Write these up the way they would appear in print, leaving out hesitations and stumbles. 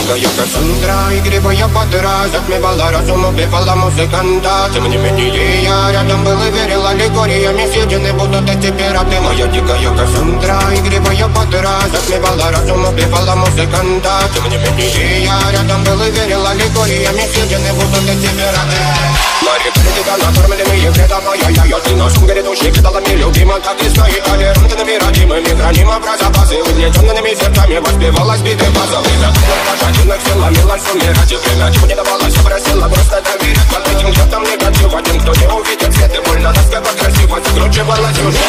дикая Кассандра, игривая подра, затмевала разум, убивала музыканта. Тем не менее я рядом был и верил аллегориями, съедены будут эти пираты. Моя дикая Кассандра, игривая подра, затмевала разум, убивала музыканта. Тем не менее я рядом был и верил аллегориями, съедены будут эти пираты. Мари Передида, накормленные предавая я ты нашим грядущих кидалами любима, как и стоит толерантными родимыми, храним про запасы, угнетенными сердцами воспевалась биты базовые. Лошадиных сил ломилась умирать, и время чего не давалось, просила просто доверять. Под этим чертом негатив, один, кто не увидит свет, и больно тоска по красиво закручивалась сюжет.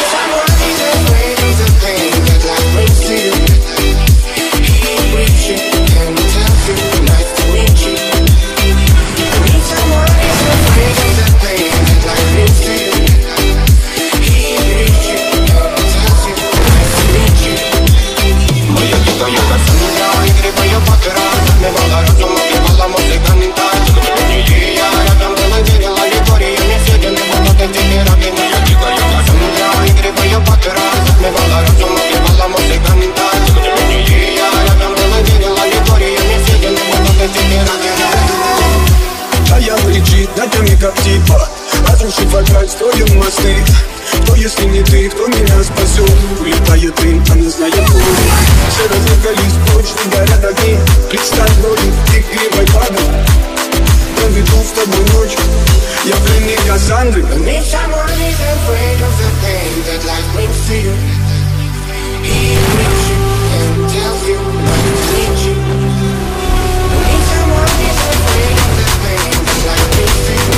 Как типа разрушить вокруг строим мосты. Кто если не ты, кто меня спасет? Улетает дым, а не знает путь. Все разыгрались прочь, не горят огни. Представь роли, ты кривой падал. Проведу с тобой ночь, я пленник Кассандры. Need someone who's afraid of the pain that life brings to you. He reaches you and tells you not to need you. Need someone who's afraid of the pain that life brings to you.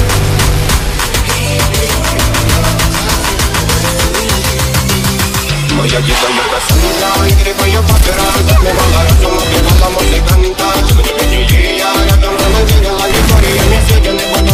Моя дикая Кассандра, игривая подра, затмевала разум, убивала музыканта. Тем не менее я рядом был и верил аллегориями, съедены будут